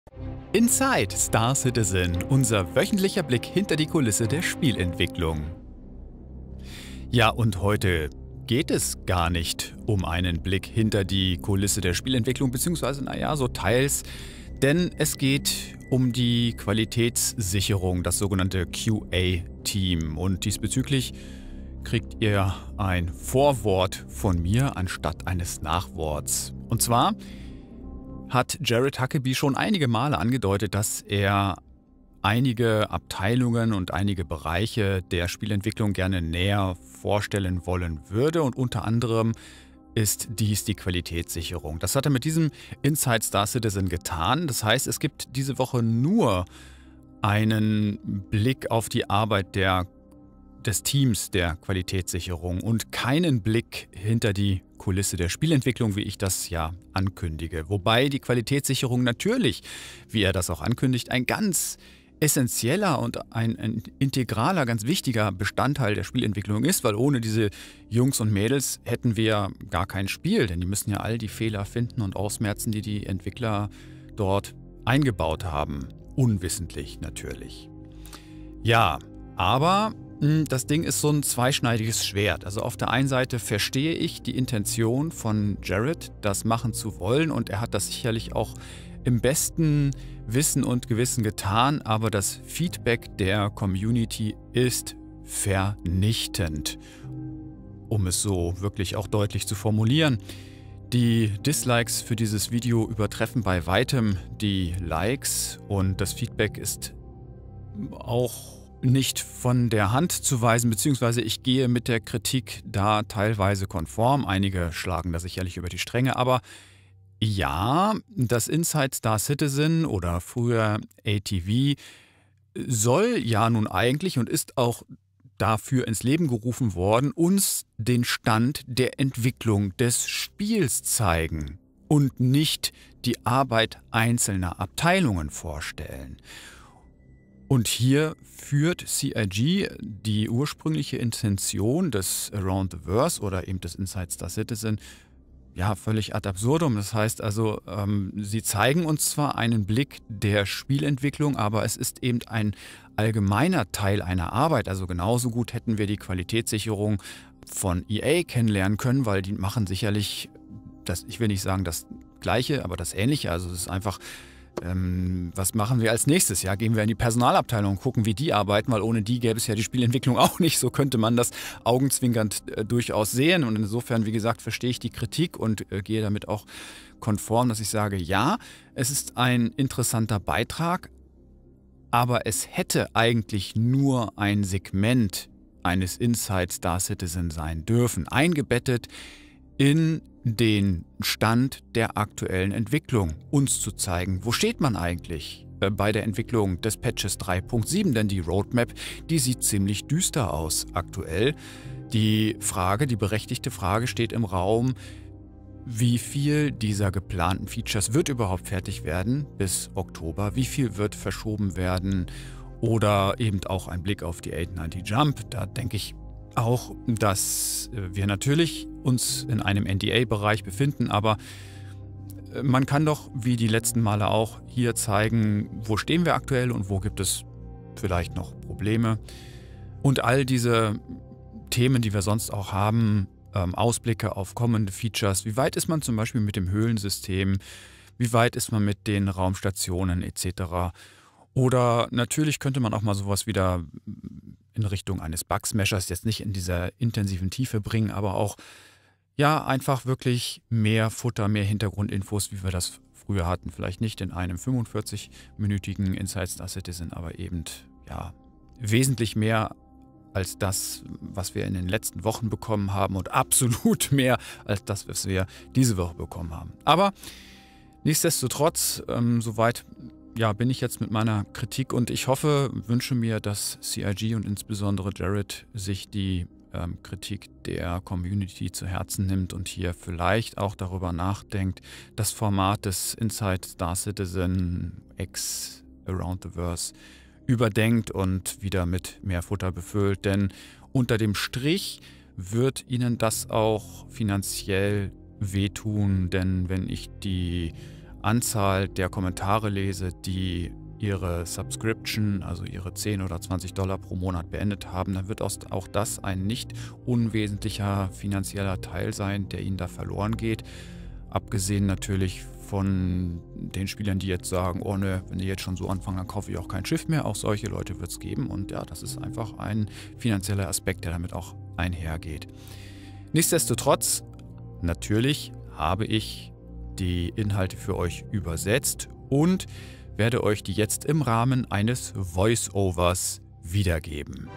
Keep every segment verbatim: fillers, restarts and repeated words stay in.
Inside Star Citizen, unser wöchentlicher Blick hinter die Kulisse der Spielentwicklung. Ja, und heute geht es gar nicht um einen Blick hinter die Kulisse der Spielentwicklung, beziehungsweise, naja, so teils, denn es geht um die Qualitätssicherung, das sogenannte Q A-Team. Und diesbezüglich kriegt ihr ein Vorwort von mir anstatt eines Nachworts. Und zwar hat Jared Huckabee schon einige Male angedeutet, dass er einige Abteilungen und einige Bereiche der Spielentwicklung gerne näher vorstellen wollen würde. Und unter anderem ist dies die Qualitätssicherung. Das hat er mit diesem Inside Star Citizen getan. Das heißt, es gibt diese Woche nur einen Blick auf die Arbeit der des Teams der Qualitätssicherung und keinen Blick hinter die Kulisse der Spielentwicklung, wie ich das ja ankündige. Wobei die Qualitätssicherung natürlich, wie er das auch ankündigt, ein ganz essentieller und ein, ein integraler, ganz wichtiger Bestandteil der Spielentwicklung ist, weil ohne diese Jungs und Mädels hätten wir gar kein Spiel, denn die müssen ja all die Fehler finden und ausmerzen, die die Entwickler dort eingebaut haben. Unwissentlich natürlich. Ja, aber das Ding ist so ein zweischneidiges Schwert. Also auf der einen Seite verstehe ich die Intention von Jared, das machen zu wollen, und er hat das sicherlich auch im besten Wissen und Gewissen getan, aber das Feedback der Community ist vernichtend, um es so wirklich auch deutlich zu formulieren. Die Dislikes für dieses Video übertreffen bei weitem die Likes und das Feedback ist auch nicht von der Hand zu weisen, beziehungsweise ich gehe mit der Kritik da teilweise konform. Einige schlagen da sicherlich über die Stränge, aber ja, das Inside Star Citizen oder früher A T V soll ja nun eigentlich und ist auch dafür ins Leben gerufen worden, uns den Stand der Entwicklung des Spiels zeigen und nicht die Arbeit einzelner Abteilungen vorstellen. Und hier führt C I G die ursprüngliche Intention des Around the Verse oder eben des Inside Star Citizen ja völlig ad absurdum. Das heißt also, ähm, sie zeigen uns zwar einen Blick der Spielentwicklung, aber es ist eben ein allgemeiner Teil einer Arbeit. Also genauso gut hätten wir die Qualitätssicherung von E A kennenlernen können, weil die machen sicherlich, das, ich will nicht sagen das Gleiche, aber das Ähnliche. Also es ist einfach, Ähm, was machen wir als nächstes? Ja, gehen wir in die Personalabteilung und gucken, wie die arbeiten, weil ohne die gäbe es ja die Spielentwicklung auch nicht. So könnte man das augenzwinkernd äh, durchaus sehen. Und insofern, wie gesagt, verstehe ich die Kritik und äh, gehe damit auch konform, dass ich sage, ja, es ist ein interessanter Beitrag, aber es hätte eigentlich nur ein Segment eines Inside Star Citizen sein dürfen, eingebettet in den Stand der aktuellen Entwicklung, uns zu zeigen, wo steht man eigentlich bei der Entwicklung des Patches drei Punkt sieben, denn die Roadmap, die sieht ziemlich düster aus aktuell. Die Frage, die berechtigte Frage steht im Raum, wie viel dieser geplanten Features wird überhaupt fertig werden bis Oktober, wie viel wird verschoben werden oder eben auch ein Blick auf die achthundertneunzig Jump, da denke ich auch, dass wir natürlich uns in einem N D A-Bereich befinden, aber man kann doch, wie die letzten Male auch, hier zeigen, wo stehen wir aktuell und wo gibt es vielleicht noch Probleme. Und all diese Themen, die wir sonst auch haben, ähm, Ausblicke auf kommende Features, wie weit ist man zum Beispiel mit dem Höhlensystem, wie weit ist man mit den Raumstationen et cetera. Oder natürlich könnte man auch mal sowas wieder in Richtung eines Bug-Smashers jetzt nicht in dieser intensiven Tiefe bringen, aber auch ja einfach wirklich mehr Futter, mehr Hintergrundinfos, wie wir das früher hatten. Vielleicht nicht in einem fünfundvierzig-minütigen Inside Star Citizen, aber eben ja wesentlich mehr als das, was wir in den letzten Wochen bekommen haben und absolut mehr als das, was wir diese Woche bekommen haben. Aber nichtsdestotrotz, ähm, soweit ja, bin ich jetzt mit meiner Kritik und ich hoffe, wünsche mir, dass C I G und insbesondere Jared sich die ähm, Kritik der Community zu Herzen nimmt und hier vielleicht auch darüber nachdenkt, das Format des Inside Star Citizen X Around the Verse überdenkt und wieder mit mehr Futter befüllt. Denn unter dem Strich wird ihnen das auch finanziell wehtun, denn wenn ich die Anzahl der Kommentare lese, die ihre Subscription, also ihre zehn oder zwanzig Dollar pro Monat beendet haben, dann wird auch das ein nicht unwesentlicher finanzieller Teil sein, der ihnen da verloren geht. Abgesehen natürlich von den Spielern, die jetzt sagen, oh ne, wenn die jetzt schon so anfangen, dann kaufe ich auch kein Schiff mehr. Auch solche Leute wird es geben und ja, das ist einfach ein finanzieller Aspekt, der damit auch einhergeht. Nichtsdestotrotz, natürlich habe ich die Inhalte für euch übersetzt und werde euch die jetzt im Rahmen eines Voice-Overs wiedergeben.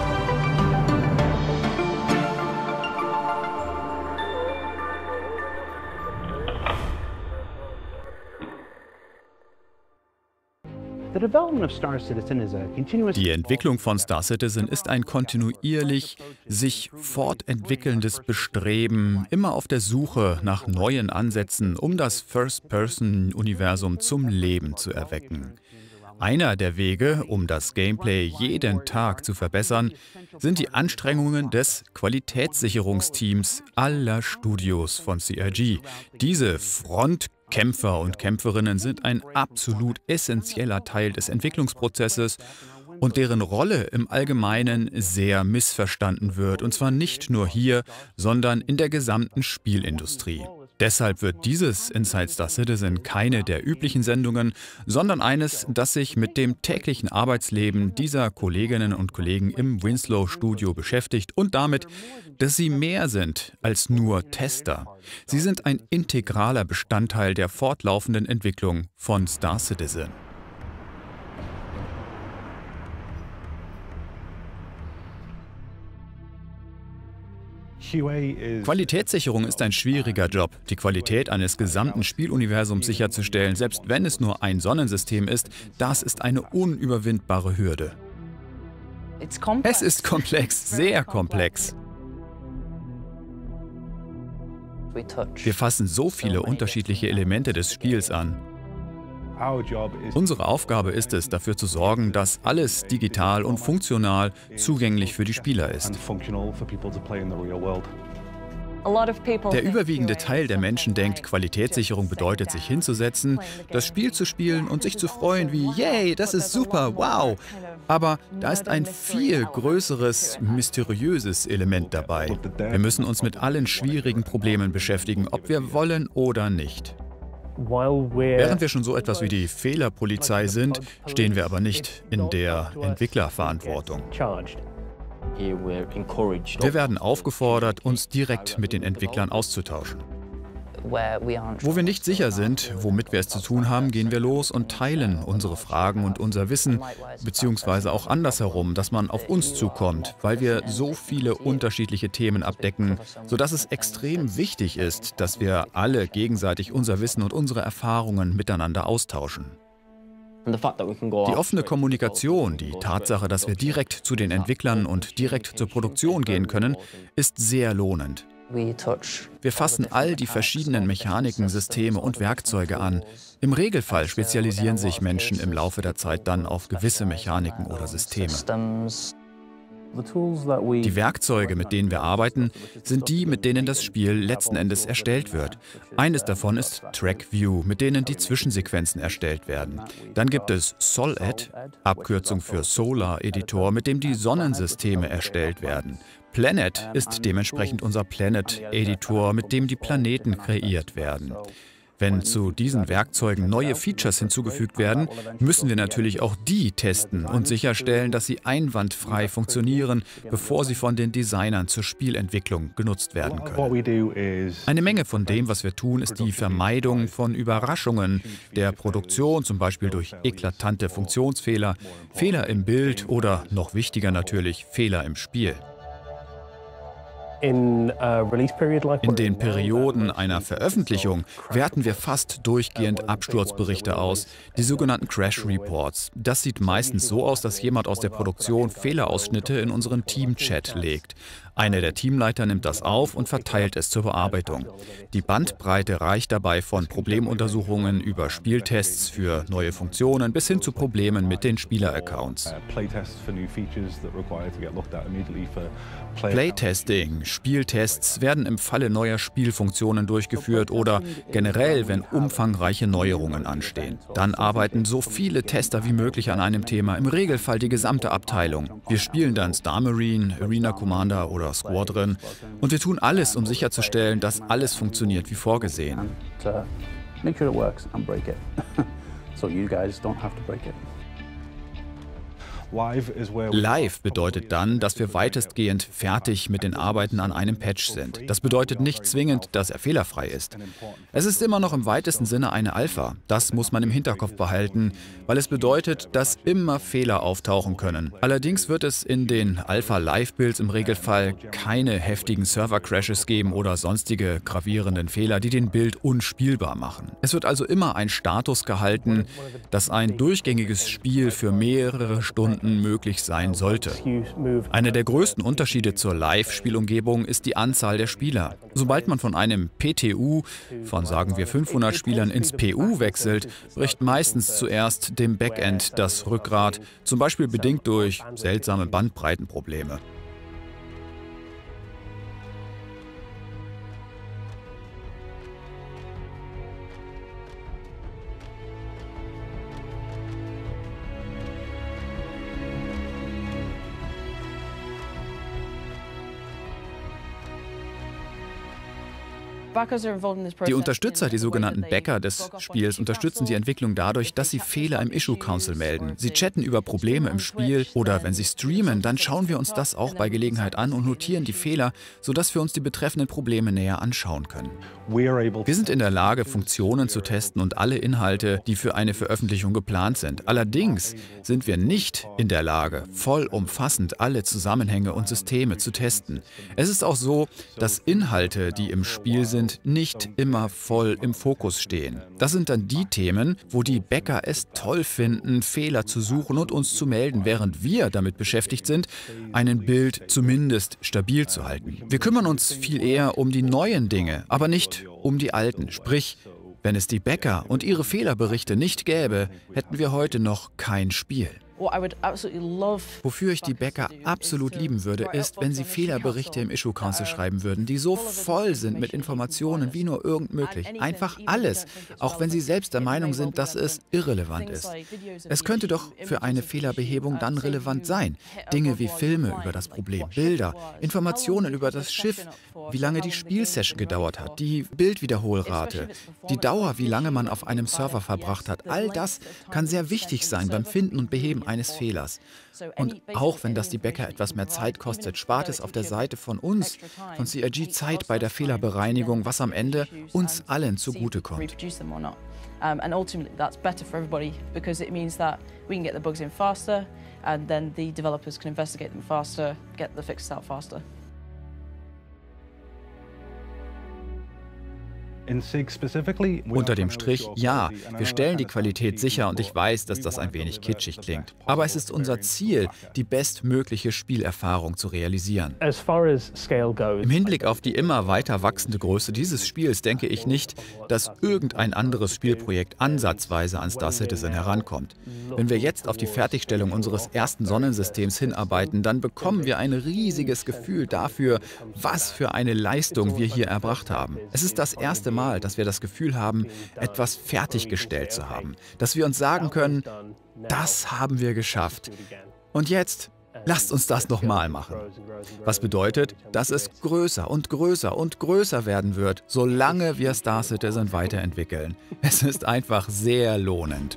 Die Entwicklung von Star Citizen ist ein kontinuierlich sich fortentwickelndes Bestreben, immer auf der Suche nach neuen Ansätzen, um das First-Person-Universum zum Leben zu erwecken. Einer der Wege, um das Gameplay jeden Tag zu verbessern, sind die Anstrengungen des Qualitätssicherungsteams aller Studios von C I G. Diese Frontkämpfer und Kämpferinnen sind ein absolut essentieller Teil des Entwicklungsprozesses und deren Rolle im Allgemeinen sehr missverstanden wird, und zwar nicht nur hier, sondern in der gesamten Spielindustrie. Deshalb wird dieses Inside Star Citizen keine der üblichen Sendungen, sondern eines, das sich mit dem täglichen Arbeitsleben dieser Kolleginnen und Kollegen im Winslow Studio beschäftigt und damit, dass sie mehr sind als nur Tester. Sie sind ein integraler Bestandteil der fortlaufenden Entwicklung von Star Citizen. Qualitätssicherung ist ein schwieriger Job. Die Qualität eines gesamten Spieluniversums sicherzustellen, selbst wenn es nur ein Sonnensystem ist, das ist eine unüberwindbare Hürde. Es ist komplex, sehr komplex. Wir fassen so viele unterschiedliche Elemente des Spiels an. Unsere Aufgabe ist es, dafür zu sorgen, dass alles digital und funktional zugänglich für die Spieler ist. Der überwiegende Teil der Menschen denkt, Qualitätssicherung bedeutet, sich hinzusetzen, das Spiel zu spielen und sich zu freuen wie, yay, das ist super, wow. Aber da ist ein viel größeres, mysteriöses Element dabei. Wir müssen uns mit allen schwierigen Problemen beschäftigen, ob wir wollen oder nicht. Während wir schon so etwas wie die Fehlerpolizei sind, stehen wir aber nicht in der Entwicklerverantwortung. Wir werden aufgefordert, uns direkt mit den Entwicklern auszutauschen. Wo wir nicht sicher sind, womit wir es zu tun haben, gehen wir los und teilen unsere Fragen und unser Wissen, beziehungsweise auch andersherum, dass man auf uns zukommt, weil wir so viele unterschiedliche Themen abdecken, sodass es extrem wichtig ist, dass wir alle gegenseitig unser Wissen und unsere Erfahrungen miteinander austauschen. Die offene Kommunikation, die Tatsache, dass wir direkt zu den Entwicklern und direkt zur Produktion gehen können, ist sehr lohnend. Wir fassen all die verschiedenen Mechaniken, Systeme und Werkzeuge an. Im Regelfall spezialisieren sich Menschen im Laufe der Zeit dann auf gewisse Mechaniken oder Systeme. Die Werkzeuge, mit denen wir arbeiten, sind die, mit denen das Spiel letzten Endes erstellt wird. Eines davon ist TrackView, mit denen die Zwischensequenzen erstellt werden. Dann gibt es SolEd, Abkürzung für Solar Editor, mit dem die Sonnensysteme erstellt werden. Planet ist dementsprechend unser Planet Editor, mit dem die Planeten kreiert werden. Wenn zu diesen Werkzeugen neue Features hinzugefügt werden, müssen wir natürlich auch die testen und sicherstellen, dass sie einwandfrei funktionieren, bevor sie von den Designern zur Spielentwicklung genutzt werden können. Eine Menge von dem, was wir tun, ist die Vermeidung von Überraschungen der Produktion, zum Beispiel durch eklatante Funktionsfehler, Fehler im Bild oder, noch wichtiger natürlich, Fehler im Spiel. In den Perioden einer Veröffentlichung werten wir fast durchgehend Absturzberichte aus, die sogenannten Crash Reports. Das sieht meistens so aus, dass jemand aus der Produktion Fehlerausschnitte in unseren Team-Chat legt. Einer der Teamleiter nimmt das auf und verteilt es zur Bearbeitung. Die Bandbreite reicht dabei von Problemuntersuchungen über Spieltests für neue Funktionen bis hin zu Problemen mit den Spieleraccounts. Playtesting, Spieltests werden im Falle neuer Spielfunktionen durchgeführt oder generell, wenn umfangreiche Neuerungen anstehen. Dann arbeiten so viele Tester wie möglich an einem Thema, im Regelfall die gesamte Abteilung. Wir spielen dann Star Marine, Arena Commander oder Squadron und wir tun alles, um sicherzustellen, dass alles funktioniert wie vorgesehen. Live bedeutet dann, dass wir weitestgehend fertig mit den Arbeiten an einem Patch sind. Das bedeutet nicht zwingend, dass er fehlerfrei ist. Es ist immer noch im weitesten Sinne eine Alpha. Das muss man im Hinterkopf behalten, weil es bedeutet, dass immer Fehler auftauchen können. Allerdings wird es in den Alpha-Live-Builds im Regelfall keine heftigen Server-Crashes geben oder sonstige gravierenden Fehler, die den Build unspielbar machen. Es wird also immer ein Status gehalten, dass ein durchgängiges Spiel für mehrere Stunden möglich sein sollte. Einer der größten Unterschiede zur Live-Spielumgebung ist die Anzahl der Spieler. Sobald man von einem P T U, von sagen wir fünfhundert Spielern, ins P U wechselt, bricht meistens zuerst dem Backend das Rückgrat, zum Beispiel bedingt durch seltsame Bandbreitenprobleme. Die Unterstützer, die sogenannten Backer des Spiels, unterstützen die Entwicklung dadurch, dass sie Fehler im Issue Council melden. Sie chatten über Probleme im Spiel oder wenn sie streamen, dann schauen wir uns das auch bei Gelegenheit an und notieren die Fehler, sodass wir uns die betreffenden Probleme näher anschauen können. Wir sind in der Lage, Funktionen zu testen und alle Inhalte, die für eine Veröffentlichung geplant sind. Allerdings sind wir nicht in der Lage, vollumfassend alle Zusammenhänge und Systeme zu testen. Es ist auch so, dass Inhalte, die im Spiel sind, nicht immer voll im Fokus stehen. Das sind dann die Themen, wo die Backer es toll finden, Fehler zu suchen und uns zu melden, während wir damit beschäftigt sind, einen Build zumindest stabil zu halten. Wir kümmern uns viel eher um die neuen Dinge, aber nicht um die alten. Sprich, wenn es die Backer und ihre Fehlerberichte nicht gäbe, hätten wir heute noch kein Spiel. Wofür ich die Backer absolut lieben würde, ist, wenn sie Fehlerberichte im Issue Council schreiben würden, die so voll sind mit Informationen wie nur irgend möglich. Einfach alles, auch wenn sie selbst der Meinung sind, dass es irrelevant ist. Es könnte doch für eine Fehlerbehebung dann relevant sein. Dinge wie Filme über das Problem, Bilder, Informationen über das Schiff, wie lange die Spielsession gedauert hat, die Bildwiederholrate, die Dauer, wie lange man auf einem Server verbracht hat. All das kann sehr wichtig sein beim Finden und Beheben eines Fehlers. Und auch wenn das die Backer etwas mehr Zeit kostet, spart es auf der Seite von uns, von C I G, Zeit bei der Fehlerbereinigung, was am Ende uns allen zugutekommt. And ultimately that's better for everybody because it means that we can get the bugs in faster and then the developers can investigate them faster, get the fixes out faster. Unter dem Strich, ja, wir stellen die Qualität sicher und ich weiß, dass das ein wenig kitschig klingt. Aber es ist unser Ziel, die bestmögliche Spielerfahrung zu realisieren. Im Hinblick auf die immer weiter wachsende Größe dieses Spiels denke ich nicht, dass irgendein anderes Spielprojekt ansatzweise an Star Citizen herankommt. Wenn wir jetzt auf die Fertigstellung unseres ersten Sonnensystems hinarbeiten, dann bekommen wir ein riesiges Gefühl dafür, was für eine Leistung wir hier erbracht haben. Es ist das erste Mal, dass wir das Gefühl haben, etwas fertiggestellt zu haben. Dass wir uns sagen können, das haben wir geschafft. Und jetzt, lasst uns das nochmal machen. Was bedeutet, dass es größer und größer und größer werden wird, solange wir Star Citizen weiterentwickeln. Es ist einfach sehr lohnend.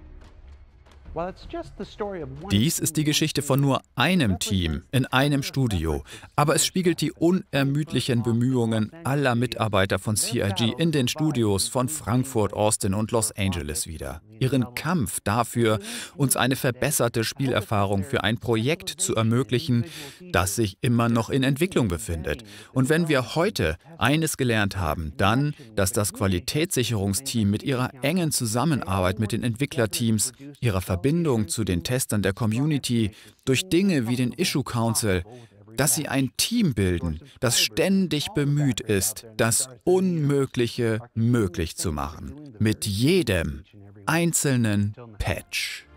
Dies ist die Geschichte von nur einem Team in einem Studio, aber es spiegelt die unermüdlichen Bemühungen aller Mitarbeiter von C I G in den Studios von Frankfurt, Austin und Los Angeles wider. Ihren Kampf dafür, uns eine verbesserte Spielerfahrung für ein Projekt zu ermöglichen, das sich immer noch in Entwicklung befindet. Und wenn wir heute eines gelernt haben, dann, dass das Qualitätssicherungsteam mit ihrer engen Zusammenarbeit mit den Entwicklerteams, ihrer Verbindung zu den Testern der Community, durch Dinge wie den Issue Council dass sie ein Team bilden, das ständig bemüht ist, das Unmögliche möglich zu machen. Mit jedem einzelnen Patch.